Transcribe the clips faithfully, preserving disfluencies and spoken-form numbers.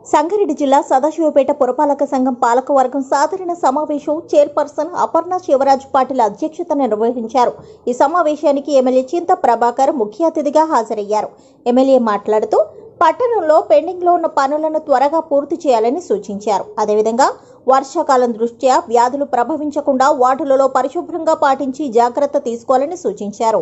సంగారెడ్డి జిల్లా సదాశివపేట పురపాలక సంఘం పాలకవర్గం సాధారణ సమావేశం చైర్పర్సన్ అపర్ణ శివరాజ్ పాటిల్ అధ్యక్షతన నిర్వహించారు. ఈ సమావేశానికి ఎమ్మెల్యే చింత ప్రభాకర్ ముఖ్య అతిథిగా హాజరయ్యారు. ఎమ్మెల్యే మాట్లాడుతూ పట్టణంలో పెండింగ్ లో ఉన్న పనులను త్వరగా పూర్తి చేయాలని సూచించారు. అదేవిధంగా వర్షాకాలం దృష్ట్యా వ్యాధులు ప్రభవించకుండా వార్డులలో పరిశుభ్రంగా పాటించి జాగ్రత్త తీసుకోవాలని సూచించారు.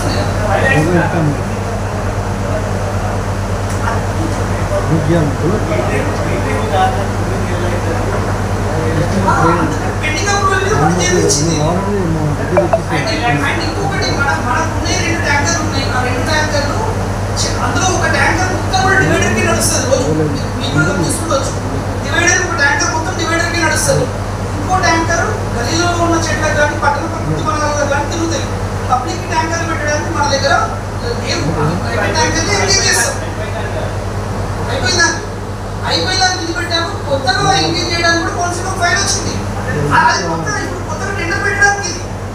అందులో ఒక ట్యాంకర్ మొత్తం కూడా డివైడర్ కి నడుస్తుంది. రోజు మీకు కూడా చూసుకోవచ్చు, డివైడర్ ఒక ట్యాంకర్ మొత్తం డివైడర్ కి నడుస్తుంది. ఇంకో ట్యాంకర్ గలీలో ఉన్న చెట్లకు కానీ పట్టణ ప్రకృతి వనాలకు కానీ తిరుగుతాయి. పబ్లిక్ ట్యాంకర్లు పెట్టడానికి మన దగ్గర ట్యాంకర్లు ఎంగేజ్ చేస్తాం. అయిపోయిందా అయిపోయిందా ఇది పెట్టాము. కొత్తగా ఎంగేజ్ చేయడానికి కూడా కౌన్సిల్ ఫైల్ వచ్చింది. అది కొత్తగా ఇప్పుడు కొత్తగా టెండర్ పెట్టడానికి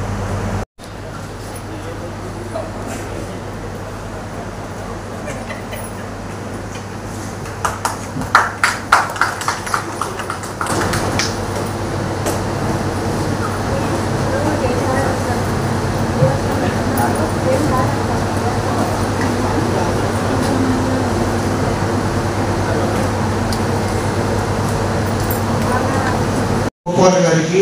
గారికి,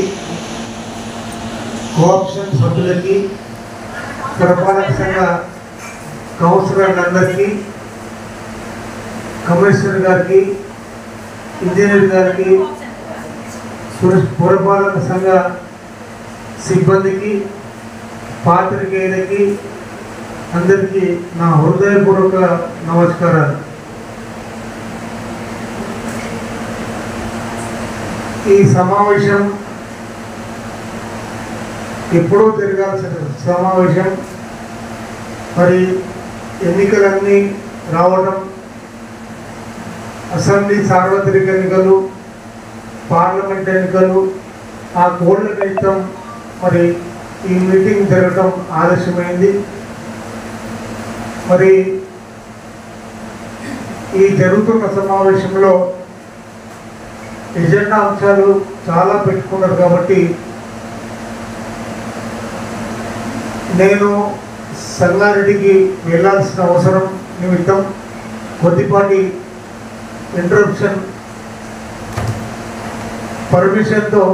కోఆప్షన్ సభ్యులకి, పురపాలక సంఘ కౌన్సిలర్లందరికీ, కమిషనర్ గారికి, ఇంజనీర్ గారికి, పురపాలక సంఘ సిబ్బందికి, పాత్రికేయులకి అందరికీ నా హృదయపూర్వక నమస్కారాలు. ఈ సమావేశం ఎప్పుడో జరగాల్సిన సమావేశం, మరి ఎన్నికలన్నీ రావడం, అసెంబ్లీ సార్వత్రిక ఎన్నికలు, పార్లమెంట్ ఎన్నికలు, ఆ కోడ్ల నిమిత్తం మరి ఈ మీటింగ్ జరగడం ఆలస్యమైంది. మరి ఈ జరుగుతున్న సమావేశంలో ఎజెండా అంశాలు చాలా పెట్టుకున్నారు కాబట్టి నేను సంగారెడ్డికి వెళ్ళాల్సిన అవసరం నిమిత్తం కొద్దిపాటి ఇంటరప్షన్ పర్మిషన్తో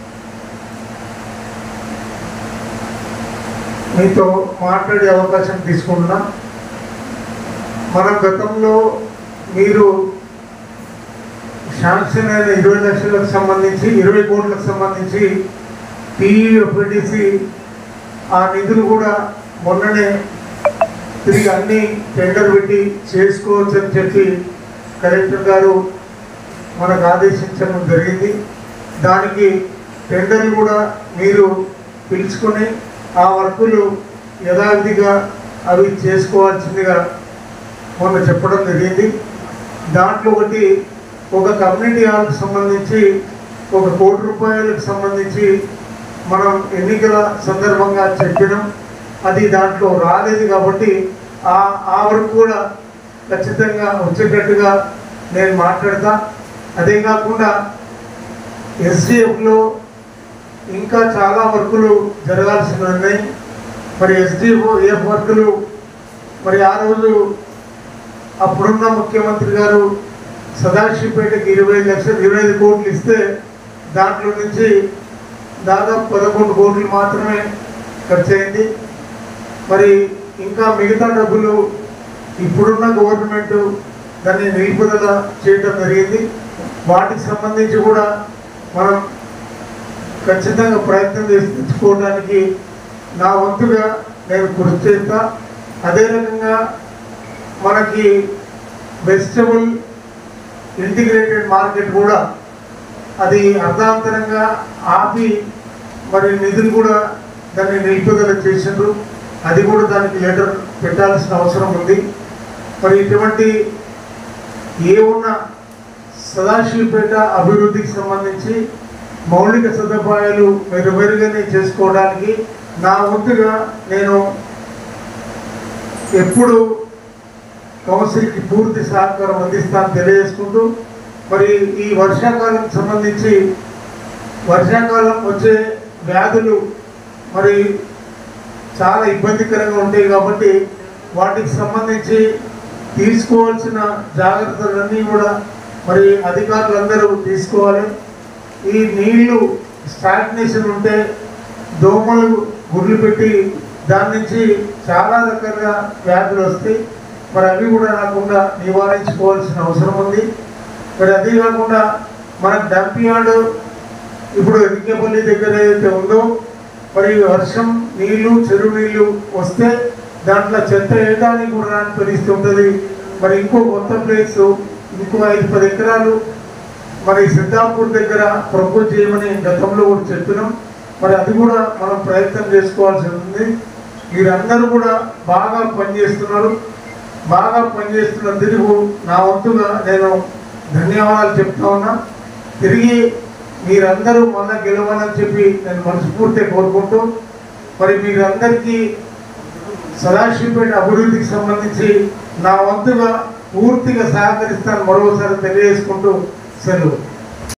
మీతో మాట్లాడే అవకాశం తీసుకుంటున్నా. మన గతంలో మీరు శాంక్షన్ అయిన ఇరవై లక్షలకు సంబంధించి ఇరవై కోట్లకు సంబంధించి టీఈఎఫ్డిసి ఆ నిధులు కూడా మొన్ననే తిరిగి అన్ని టెండర్ పెట్టి చేసుకోవచ్చు అని చెప్పి కలెక్టర్ గారు మనకు ఆదేశించడం జరిగింది. దానికి టెండర్లు కూడా మీరు పిలుచుకొని ఆ వర్కులు యథావిధిగా అవి చేసుకోవాల్సిందిగా మొన్న చెప్పడం జరిగింది. దాంట్లో ఒకటి ఒక కమ్యూనిటీ హాల్కి సంబంధించి ఒక కోటి రూపాయలకు సంబంధించి మనం ఎన్నికల సందర్భంగా చెప్పినాం. అది దాంట్లో రాలేదు కాబట్టి ఆ ఆ వరకు కూడా ఖచ్చితంగా వచ్చేటట్టుగా నేను మాట్లాడతా. అదే కాకుండా ఎస్డిఎఫ్లో ఇంకా చాలా వర్కులు జరగాల్సి ఉన్నాయి. మరి ఎస్డిఎఫ్ వర్కులు మరి ఆ రోజు అప్పుడున్న ముఖ్యమంత్రి గారు సదాశివపేటకి ఇరవై లక్షలు ఇరవై ఐదు కోట్లు ఇస్తే దాంట్లో నుంచి దాదాపు పదకొండు కోట్లు మాత్రమే ఖర్చు అయింది. మరి ఇంకా మిగతా డబ్బులు ఇప్పుడున్న గవర్నమెంట్ దాన్ని నిలుపుదల చేయడం జరిగింది. వాటికి సంబంధించి కూడా మనం ఖచ్చితంగా ప్రయత్నం చేసి తెచ్చుకోవడానికి నా వంతుగా నేను కృషి చేస్తా. అదే రకంగా మనకి వెజిటబుల్ ఇంటిగ్రేటెడ్ మార్కెట్ కూడా అది అర్ధాంతరంగా ఆపి మరి నిధులు కూడా దాన్ని నిలుపుదల చేసిండ్రు. అది కూడా దానికి లెటర్ పెట్టాల్సిన అవసరం ఉంది. మరి ఇటువంటి ఏ ఉన్న సదాశివపేట అభివృద్ధికి సంబంధించి మౌలిక సదుపాయాలు మెరుగైన చేసుకోవడానికి నా వంతుగా నేను ఎప్పుడు కౌన్సిల్కి పూర్తి సహకారం అందిస్తాను తెలియజేసుకుంటూ మరి ఈ వర్షాకాలం సంబంధించి వర్షాకాలం వచ్చే వ్యాధులు మరి చాలా ఇబ్బందికరంగా ఉంటాయి కాబట్టి వాటికి సంబంధించి తీసుకోవాల్సిన జాగ్రత్తలన్నీ కూడా మరి అధికారులందరూ తీసుకోవాలి. ఈ నీళ్లు స్టాగ్నేషన్ ఉంటే దోమలు గుడ్లు పెట్టి దాని నుంచి చాలా రకాల వ్యాధులు వస్తాయి. మరి అవి కూడా రాకుండా నివారించుకోవాల్సిన అవసరం ఉంది. మరి అదే కాకుండా మన డంప్ యార్డ్ ఇప్పుడు ఎరికేపల్లి దగ్గర ఏదైతే ఉందో మరి వర్షం నీళ్లు చెరువు నీళ్లు వస్తే దాంట్లో చెత్త వేయడానికి కూడా రాని పరిస్థితి ఉంటుంది. మరి ఇంకో కొత్త ప్లేస్ ఇంకో ఐదు పది ఎకరాలు మరి సిద్ధాపూర్ దగ్గర ప్రపోజ్ చేయమని గతంలో కూడా చెప్పినాం. మరి అది కూడా మనం ప్రయత్నం చేసుకోవాల్సి ఉంది. మీరందరూ కూడా బాగా పనిచేస్తున్నారు. బాగా పనిచేస్తున్న తిరుగు నా వంతుగా నేను ధన్యవాదాలు చెప్తా ఉన్నా. తిరిగి మీరందరూ మళ్ళీ గెలవాలని చెప్పి నేను మనస్ఫూర్తిగా కోరుకుంటూ మరి మీరందరికీ సదాశివపేట అభివృద్ధికి సంబంధించి నా వంతుగా పూర్తిగా సహకరిస్తాను మరోసారి తెలియజేసుకుంటూ సెలవు.